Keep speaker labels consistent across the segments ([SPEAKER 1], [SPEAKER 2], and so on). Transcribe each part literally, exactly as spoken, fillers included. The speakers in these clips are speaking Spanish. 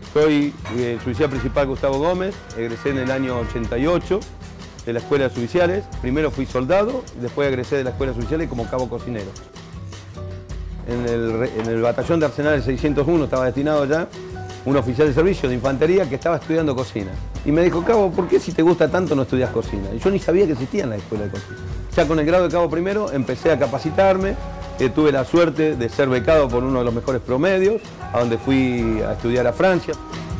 [SPEAKER 1] Soy eh, suboficial principal Gustavo Gómez, egresé en el año ochenta y ocho de la Escuela de Suboficiales. Primero fui soldado, y después egresé de la Escuela de Suboficiales como cabo cocinero. En el, en el batallón de Arsenal del seiscientos uno estaba destinado ya un oficial de servicio de infantería que estaba estudiando cocina. Y me dijo, cabo, ¿por qué si te gusta tanto no estudias cocina? Y yo ni sabía que existía en la escuela de cocina. Ya con el grado de cabo primero empecé a capacitarme. Eh, tuve la suerte de ser becado por uno de los mejores promedios, a donde fui a estudiar a Francia.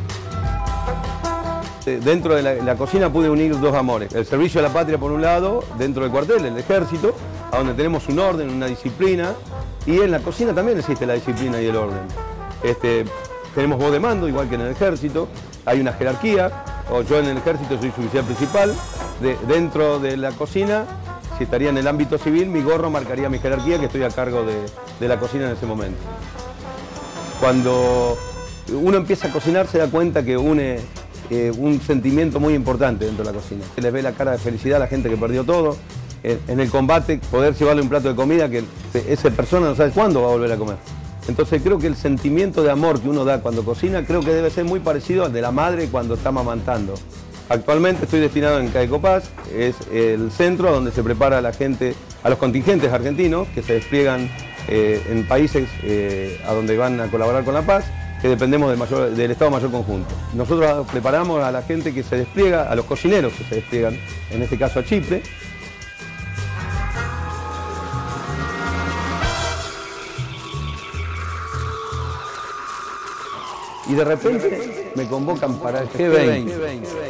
[SPEAKER 1] Eh, dentro de la, la cocina pude unir dos amores. El servicio a la patria por un lado, dentro del cuartel, el ejército, a donde tenemos un orden, una disciplina. Y en la cocina también existe la disciplina y el orden. Este, tenemos voz de mando, igual que en el ejército. Hay una jerarquía. O yo en el ejército soy suboficial principal. De, dentro de la cocina, si estaría en el ámbito civil, mi gorro marcaría mi jerarquía, que estoy a cargo de, de la cocina en ese momento. Cuando uno empieza a cocinar se da cuenta que une eh, un sentimiento muy importante dentro de la cocina. Se les ve la cara de felicidad a la gente que perdió todo. En el combate, poder llevarle un plato de comida que esa persona no sabe cuándo va a volver a comer. Entonces creo que el sentimiento de amor que uno da cuando cocina, creo que debe ser muy parecido al de la madre cuando está amamantando. Actualmente estoy destinado en Caicopaz, es el centro donde se prepara a la gente, a los contingentes argentinos que se despliegan eh, en países eh, a donde van a colaborar con la paz, que dependemos del, mayor, del Estado Mayor Conjunto. Nosotros preparamos a la gente que se despliega, a los cocineros que se despliegan, en este caso a Chipre. Y de repente me convocan para el G veinte.